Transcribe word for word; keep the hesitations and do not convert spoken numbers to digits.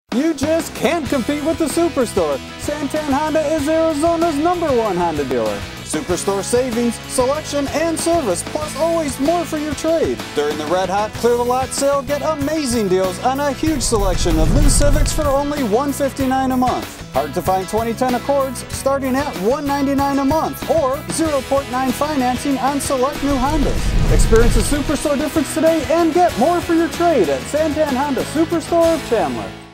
You just can't compete with the Superstore. Santan Honda is Arizona's number one Honda dealer. Superstore savings, selection, and service, plus always more for your trade. During the Red Hot Clear the Lot sale, get amazing deals on a huge selection of new Civics for only one hundred fifty-nine dollars a month. Hard to find twenty ten Accords starting at one hundred ninety-nine dollars a month, or zero point nine financing on select new Hondas. Experience the Superstore difference today and get more for your trade at Santan Honda Superstore of Chandler.